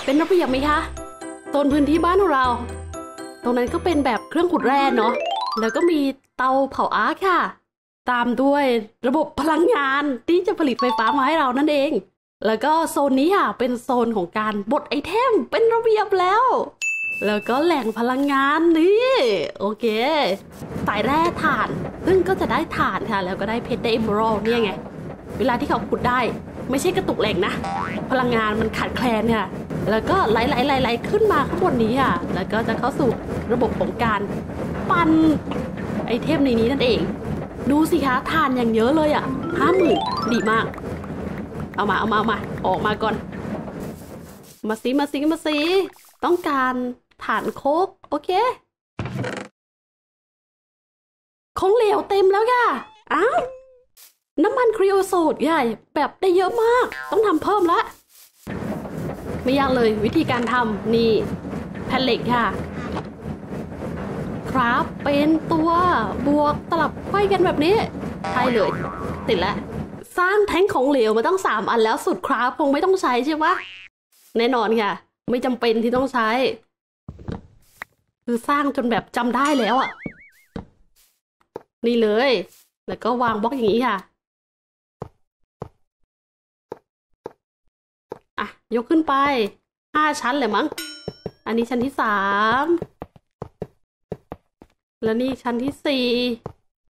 เป็นระเบียบไหมคะโซนพื้นที่บ้านของเราตรงนั้นก็เป็นแบบเครื่องขุดแร่เนาะแล้วก็มีเตาเผาอาร์คค่ะตามด้วยระบบพลังงานที่จะผลิตไฟฟ้ามาให้เรานั่นเองแล้วก็โซนนี้ค่ะเป็นโซนของการบดไอเทมเป็นระเบียบแล้วก็แหล่งพลังงานนี่โอเคสายแร่ถ่านซึ่งก็จะได้ถ่านค่ะแล้วก็ได้เพชรได้เอเมอรัลด์เนี่ยไงเวลาที่เขาขุดได้ไม่ใช่กระตุกแหล่งนะพลังงานมันขาดแคลนค่ะแล้วก็ไหลขึ้นมาข้างบนนี้ค่ะแล้วก็จะเข้าสู่ระบบของการปั่นไอเทมในนี้นั่นเองดูสิคะถ่านอย่างเยอะเลยอ่ะ50,000ดีมากเอามาออกมาก่อนมาสิต้องการถ่านโคกโอเคของเหลวเต็มแล้วค่ะอ้าวน้ำมันครีโอโซดใหญ่แบบได้เยอะมากต้องทำเพิ่มละไม่ยากเลยวิธีการทำนี่แผ่นเหล็กค่ะครับเป็นตัวบวกตลับไขว้กันแบบนี้ใช่เลยติดแล้วสร้างแท้งของเหลวมาต้อง3 อันแล้วสุดครับคงไม่ต้องใช้ใช่ไหมแน่นอนค่ะไม่จำเป็นที่ต้องใช้คือสร้างจนแบบจำได้แล้วอ่ะนี่เลยแล้วก็วางบล็อกอย่างนี้ค่ะอ่ะยกขึ้นไป5 ชั้นเลยมั้งอันนี้ชั้นที่3แล้วนี่ชั้นที่4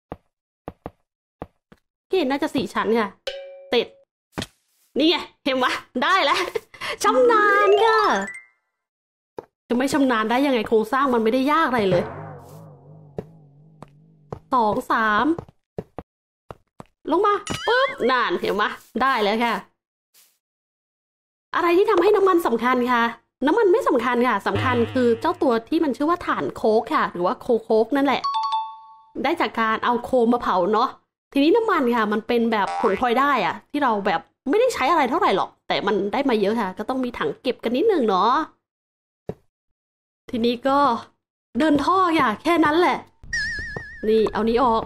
เห็นน่าจะ4 ชั้นค่ะเสร็จนี่ไงเห็นไหมได้แล้วชำนาญค่ะจะไม่ชำนาญได้ยังไงโครงสร้างมันไม่ได้ยากอะไรเลย2 3ลงมาปุ๊บนานเห็นไหมได้แล้วค่ะอะไรที่ทำให้น้ำมันสำคัญค่ะน้ำมันไม่สำคัญค่ะสำคัญคือเจ้าตัวที่มันชื่อว่าถ่านโคกค่ะหรือว่าโคกนั่นแหละได้จากการเอาโคมมาเผาเนาะทีนี้น้ำมันค่ะมันเป็นแบบผลพลอยได้อะที่เราแบบไม่ได้ใช้อะไรเท่าไหร่หรอกแต่มันได้มาเยอะค่ะก็ต้องมีถังเก็บกันนิดนึงเนาะทีนี้ก็เดินท่อค่ะแค่นั้นแหละนี่เอานี้ออก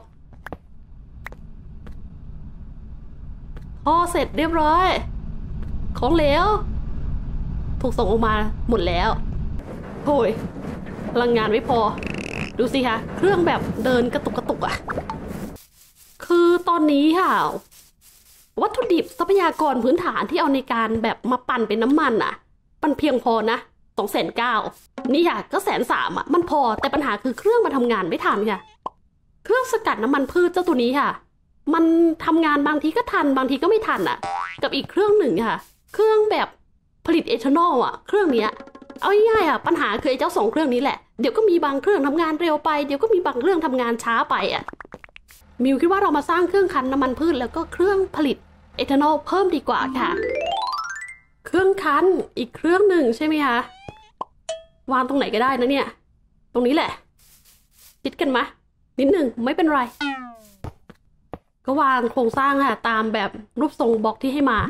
ท่อเสร็จเรียบร้อยของเหลวถูกส่งออกมาหมดแล้วโอ้ยพลังงานไม่พอดูสิคะเครื่องแบบเดินกระตุกอ่ะคือตอนนี้ค่ะวัตถุดิบทรัพยากรพื้นฐานที่เอาในการแบบมาปั่นเป็นน้ำมันอ่ะมันเพียงพอนะ290,000นี่ค่ะก็130,000อ่ะมันพอแต่ปัญหาคือเครื่องมันทำงานไม่ทันค่ะเครื่องสกัดน้ำมันพืชเจ้าตัวนี้ค่ะมันทำงานบางทีก็ทันบางทีก็ไม่ทันอ่ะกับอีกเครื่องหนึ่งค่ะเครื่องแบบผลิตเอทานอลอ่ะเครื่องนี้เอาง่ายๆอ่ะปัญหาคือไอ้เจ้า2 เครื่องนี้แหละเดี๋ยวก็มีบางเครื่องทำงานเร็วไปเดี๋ยวก็มีบางเครื่องทำงานช้าไปอ่ะมิวคิดว่าเรามาสร้างเครื่องคั้นน้ำมันพืชแล้วก็เครื่องผลิตเอทานอลเพิ่มดีกว่าค่ะเครื่องคั้นอีกเครื่องหนึ่งใช่ไหมคะวางตรงไหนก็ได้นะเนี่ยตรงนี้แหละคิดกันมานิดหนึ่งไม่เป็นไรก็วางโครงสร้างค่ะตามแบบรูปทรงบล็อกที่ให้มา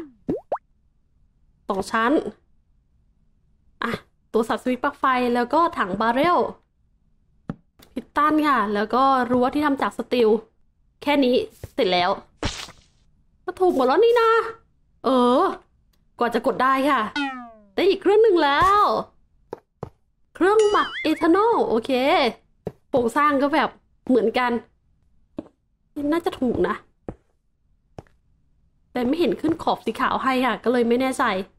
2 ชั้นอ่ะตัวสับสวิตช์ปลั๊กไฟแล้วก็ถังบาร์เรลพิสตันค่ะแล้วก็รั้วที่ทำจากสตีลแค่นี้เสร็จแล้วก็ถูกหมดแล้วนี่นะกว่าจะกดได้ค่ะได้อีกเครื่องหนึ่งแล้วเครื่องหมักเอทานอลโอเคโครงสร้างก็แบบเหมือนกันน่าจะถูกนะแต่ไม่เห็นขึ้นขอบสีขาวให้ค่ะก็เลยไม่แน่ใจ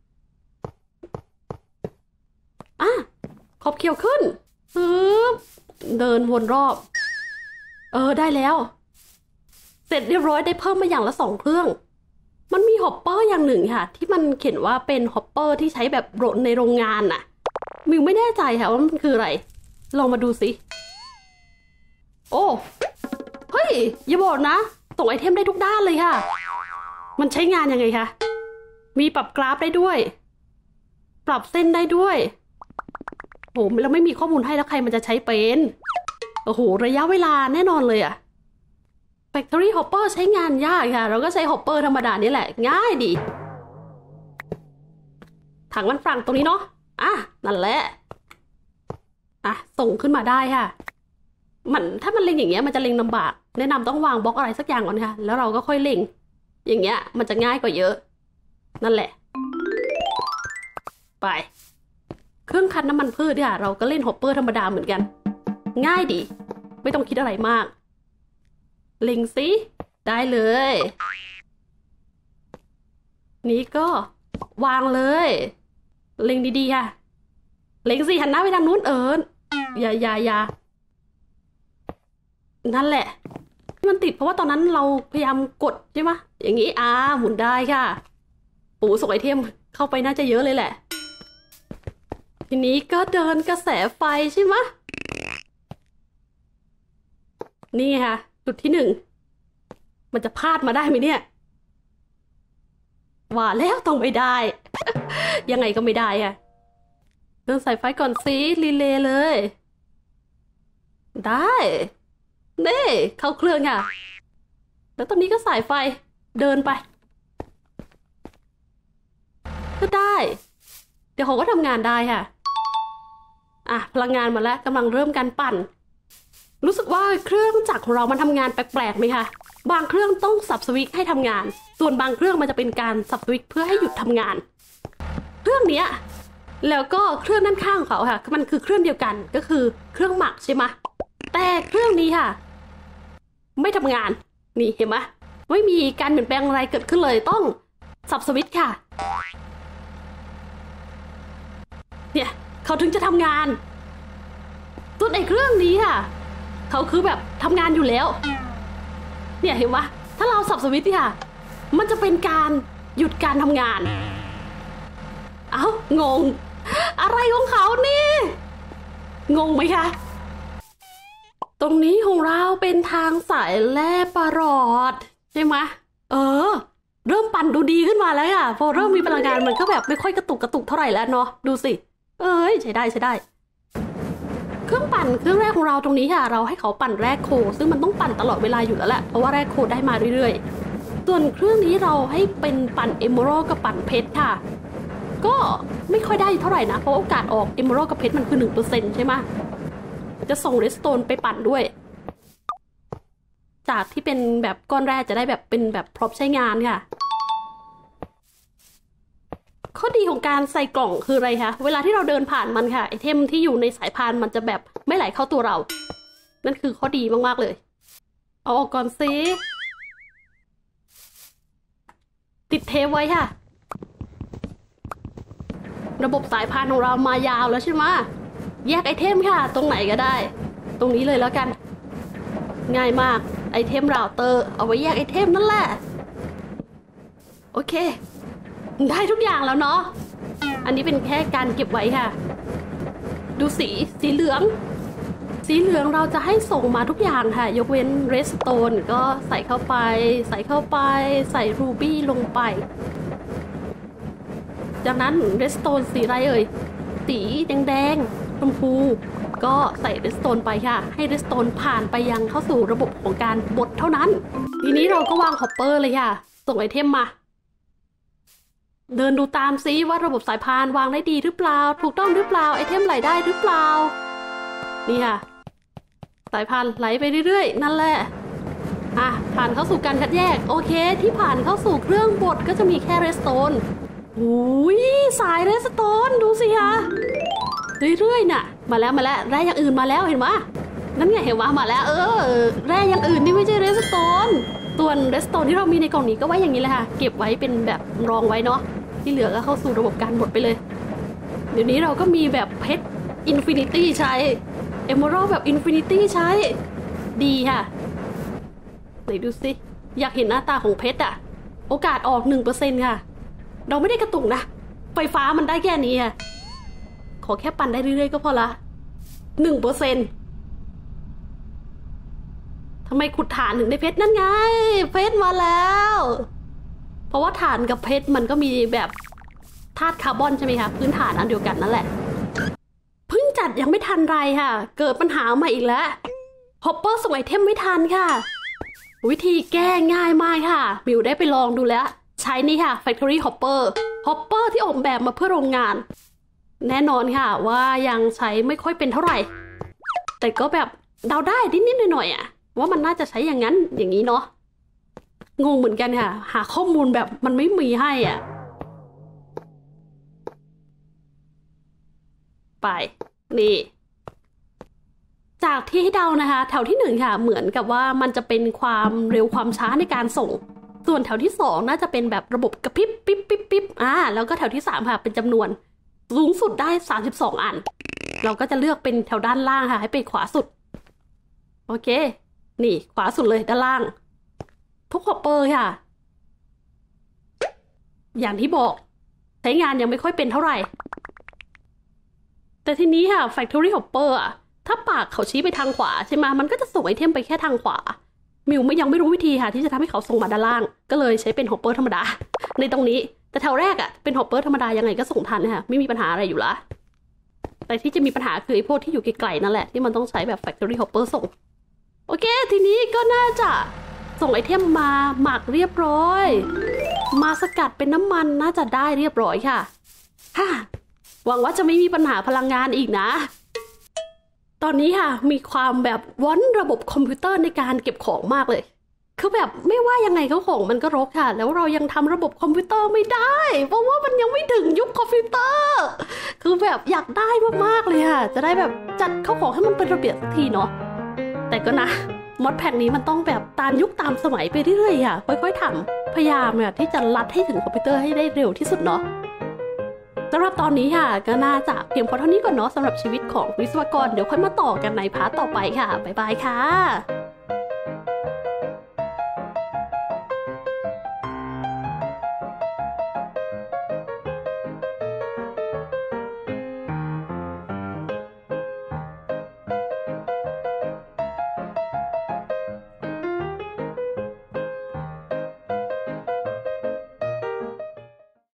ขอบเขียวขึ้นเดินวนรอบได้แล้วเสร็จเรียบร้อยได้เพิ่มมาอย่างละ2 เครื่องมันมีฮอปเปอร์อย่างหนึ่งค่ะที่มันเขียนว่าเป็นฮอปเปอร์ที่ใช้แบบในโรงงานน่ะมิวไม่แน่ใจค่ะว่ามันคืออะไรลองมาดูสิโอ้เฮ้ยอย่าบอกนะส่งไอเทมได้ทุกด้านเลยค่ะมันใช้งานยังไงคะมีปรับกราฟได้ด้วยปรับเส้นได้ด้วยโหเราไม่มีข้อมูลให้แล้วใครมันจะใช้เป็นโอ้โหระยะเวลาแน่นอนเลยอะ Factory Hopper ใช้งานยากค่ะเราก็ใช้ Hopper ธรรมดานี่แหละง่ายดีถังมันฝรั่งตรงนี้เนาะนั่นแหละส่งขึ้นมาได้ค่ะถ้ามันเล็งอย่างเงี้ยมันจะเล็งลำบากแนะนำต้องวางบล็อกอะไรสักอย่างก่อนค่ะแล้วเราก็ค่อยเล็งอย่างเงี้ยมันจะง่ายกว่าเยอะนั่นแหละไปรื่องคั้นน้ำมันพืชค่ะเราก็เล่นฮอปเปอร์ธรรมดาเหมือนกันง่ายดีไม่ต้องคิดอะไรมากเล็งสิได้เลยนี้ก็วางเลยเล็งดีๆค่ะเล็งสิหันหน้าไปทางนู้นอย่านั่นแหละมันติดเพราะว่าตอนนั้นเราพยายามกดใช่ไหมอย่างนี้หมุนได้ค่ะปูส่งไอเทมเข้าไปน่าจะเยอะเลยแหละทีนี้ก็เดินกระแสไฟใช่ไหมนี่ค่ะจุดที่ 1มันจะพลาดมาได้ไหมเนี่ยว่าแล้วต้องไม่ได้ ยังไงก็ไม่ได้อะเดินสายไฟก่อนสิรีเลย์เลยได้เน่เข้าเครื่องค่ะแล้วตอนนี้ก็สายไฟเดินไปก็ได้เดี๋ยวเขาก็ทำงานได้ค่ะพลังงานมาแล้วกำลังเริ่มการปั่นรู้สึกว่าเครื่องจักรของเรามันทำงานแปลกๆไหมคะบางเครื่องต้องสับสวิตช์ให้ทำงานส่วนบางเครื่องมันจะเป็นการสับสวิตช์เพื่อให้หยุดทำงานเครื่องเนี้ยแล้วก็เครื่องด้านข้างของเขาค่ะมันคือเครื่องเดียวกันก็คือเครื่องหมักใช่ไหมแต่เครื่องนี้ค่ะไม่ทำงานนี่เห็นไหมไม่มีการเปลี่ยนแปลงอะไรเกิดขึ้นเลยต้องสับสวิตช์ค่ะเนี่ยเขาถึงจะทำงานตัวในเครื่องนี้ค่ะเขาคือแบบทำงานอยู่แล้วเนี่ยเห็นปะถ้าเราสับสวิตช์ค่ะมันจะเป็นการหยุดการทำงานงงอะไรของเขานี่งงไหมคะตรงนี้ของเราเป็นทางสายแร่ประหลอดใช่ไหมเริ่มปั่นดูดีขึ้นมาแล้วค่ะพอเริ่มมีพลังงานมันก็แบบไม่ค่อยกระตุกเท่าไหร่แล้วเนาะดูสิใช้ได้เครื่องปั่นเครื่องแรกของเราตรงนี้ค่ะเราให้เขาปั่นแร่โคซึ่งมันต้องปั่นตลอดเวลาอยู่แล้วแหละเพราะว่าแร่โคได้มาเรื่อยๆส่วนเครื่องนี้เราให้เป็นปั่นเอเมอรัลกับปั่นเพชรค่ะก็ไม่ค่อยได้เท่าไหร่นะเพราะโอกาสออกเอเมอรัลกับเพชรมันคือ 1% ใช่ไหมจะส่งเรสโตนไปปั่นด้วยจากที่เป็นแบบก้อนแร่จะได้แบบเป็นแบบพร็อพใช้งานค่ะข้อดีของการใส่กล่องคืออะไรคะเวลาที่เราเดินผ่านมันค่ะไอเทมที่อยู่ในสายพานมันจะแบบไม่ไหลเข้าตัวเรานั่นคือข้อดีมากๆเลยเอาออกก่อนสิติดเทปไว้ค่ะระบบสายพานของเรามายาวแล้วใช่ไหมแยกไอเทมค่ะตรงไหนก็ได้ตรงนี้เลยแล้วกันง่ายมากไอเทมเราเตอร์เอาไว้แยกไอเทมนั่นแหละโอเคได้ทุกอย่างแล้วเนาะอันนี้เป็นแค่การเก็บไว้ค่ะดูสีเหลืองเราจะให้ส่งมาทุกอย่างค่ะยกเว้นเรสโตนก็ใส่เข้าไปใส่รูบี้ลงไปจากนั้นเรสโตนสีอะไรสีแดงชมพูก็ใส่เรสโตนไปค่ะให้เรสโตนผ่านไปยังเข้าสู่ระบบของการบดเท่านั้นทีนี้เราก็วางฮอปเปอร์เลยค่ะส่งไอเทมมาเดินดูตามซิว่าระบบสายพานวางได้ดีหรือเปล่าถูกต้องหรือเปล่าไอเทมไหลได้หรือเปล่านี่ค่ะสายพานไหลไปเรื่อยๆนั่นแหละผ่านเข้าสู่การคัดแยกโอเคที่ผ่านเข้าสู่เครื่องบดก็จะมีแค่เรสโตนสายเรสโตนดูสิคะเรื่อยๆน่ะมาแล้วแร่อย่างอื่นมาแล้วเห็นไหมนั่นไงเห็นไหมมาแล้วแร่อย่างอื่นที่ไม่ใช่เรสโตนส่วนเรสโตนที่เรามีในกล่องนี้ก็ไว้อย่างนี้แหละค่ะเก็บไว้เป็นแบบรองไว้เนาะที่เหลือก็เข้าสู่ระบบการบดไปเลยเดี๋ยวนี้เราก็มีแบบเพชรอินฟินิตี้ใช้เอเมอรัลแบบอินฟินิตี้ใช้ดีค่ะไหนดูสิอยากเห็นหน้าตาของเพชรโอกาสออก 1% ค่ะเราไม่ได้กระตุกนะไฟฟ้ามันได้แค่นี้ค่ะขอแค่ปั่นได้เรื่อยๆก็พอละ 1% ทำไมขุดฐานถึงได้เพชรนั่นไงเพชรมาแล้วเพราะว่าฐานกับเพชรมันก็มีแบบธาตุคาร์บอนใช่ไหมคะพื้นฐานอันเดียวกันนั่นแหละเพิ่งจัดยังไม่ทันไรค่ะเกิดปัญหาใหม่อีกแล้วฮอปเปอร์ส่งไอเทมไม่ทันค่ะวิธีแก้ง่ายมากค่ะมิวได้ไปลองดูแล้วใช้นี่ค่ะ Factory Hopper ที่ออกแบบมาเพื่อโรงงานแน่นอนค่ะว่ายังใช้ไม่ค่อยเป็นเท่าไหร่แต่ก็แบบเดาได้นิดๆหน่อยๆว่ามันน่าจะใช้อย่างนั้นอย่างนี้เนาะงงเหมือนกันค่ะหาข้อมูลแบบมันไม่มีให้ไปนี่จากที่ให้เดานะคะแถวที่1ค่ะเหมือนกับว่ามันจะเป็นความเร็วความช้าในการส่งส่วนแถวที่2น่าจะเป็นแบบระบบกระพริบปิ๊บปิ๊บปิ๊บแล้วก็แถวที่3ค่ะเป็นจำนวนสูงสุดได้32อันเราก็จะเลือกเป็นแถวด้านล่างค่ะให้ไปขวาสุดโอเคนี่ขวาสุดเลยด้านล่างทุกฮอปเปอร์ค่ะอย่างที่บอกใช้งานยังไม่ค่อยเป็นเท่าไหร่แต่ทีนี้ค่ะ Factory Hopper อะถ้าปากเขาชี้ไปทางขวาใช่ไหมมันก็จะส่งไอเทมไปแค่ทางขวามิวยังไม่รู้วิธีค่ะที่จะทำให้เขาส่งมาด้านล่างก็เลยใช้เป็น Hopper ธรรมดาในตรงนี้แต่แถวแรกอะเป็น Hopper ธรรมดายังไงก็ส่งทันค่ะไม่มีปัญหาอะไรอยู่ละแต่ที่จะมีปัญหาคือไอพวกที่อยู่ไกลๆนั่นแหละที่มันต้องใช้แบบ Factory Hopper ส่งโอเคทีนี้ก็น่าจะส่งไอเทมมาหมักเรียบร้อยมาสกัดเป็นน้ำมันน่าจะได้เรียบร้อยค่ะหวังว่าจะไม่มีปัญหาพลังงานอีกนะตอนนี้ค่ะมีความแบบวอนระบบคอมพิวเตอร์ในการเก็บของมากเลยคือแบบไม่ว่ายังไงก็ของมันก็รกค่ะแล้วเรายังทำระบบคอมพิวเตอร์ไม่ได้เพราะว่ามันยังไม่ถึงยุคคอมพิวเตอร์คือแบบอยากได้มากๆเลยค่ะจะได้แบบจัดเข้าของให้มันเป็นระเบียบสักทีเนาะแต่ก็นะมอดแพ็กนี้มันต้องแบบตามยุคตามสมัยไปเรื่อยๆค่ะค่อยๆทำพยายามเนี่ยที่จะลัดให้ถึงคอมพิวเตอร์ให้ได้เร็วที่สุดเนาะสำหรับตอนนี้ค่ะก็น่าจะเพียงพอเท่านี้ก่อนเนาะสำหรับชีวิตของวิศวกรเดี๋ยวค่อยมาต่อกันในพาร์ทต่อไปค่ะบ๊ายบายค่ะ